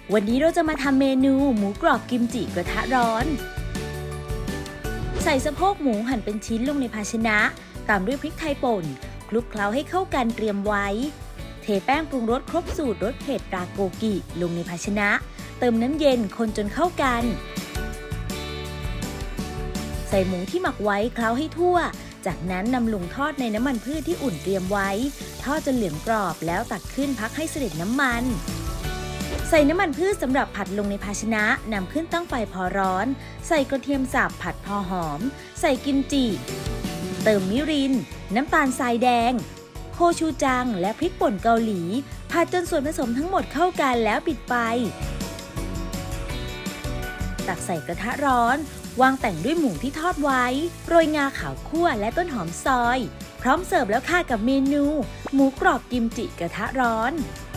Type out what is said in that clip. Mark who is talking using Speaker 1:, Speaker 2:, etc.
Speaker 1: วันนี้เราจะมาทำเมนูหมูกรอบกิมจิกระทะร้อนใส่สะโพกหมูหั่นเป็นชิ้นลงในภาชนะตามด้วยพริกไทยป่นคลุกเคล้าให้เข้ากันเตรียมไว้เทแป้งปรุงรสครบสูตรรสเผ็ดราโกกิลงในภาชนะเติมน้ำเย็นคนจนเข้ากันใส่หมูที่หมักไว้เคล้าให้ทั่วจากนั้นนำลงทอดในน้ำมันพืชที่อุ่นเตรียมไว้ทอดจนเหลืองกรอบแล้วตักขึ้นพักให้เสด็จน้ำมันใส่น้ำมันพืชสำหรับผัดลงในภาชนะนำขึ้นตั้งไฟพอร้อนใส่กระเทียมสับผัดพอหอมใส่กิมจิเติมมิรินน้ำตาลทรายแดงโคชูจังและพริกป่นเกาหลีผัดจนส่วนผสมทั้งหมดเข้ากันแล้วปิดไฟตักใส่กระทะร้อนวางแต่งด้วยหมูที่ทอดไว้โรยงาขาวคั่วและต้นหอมซอยพร้อมเสิร์ฟแล้วค่ะกับเมนูหมูกรอบกิมจิกระทะร้อน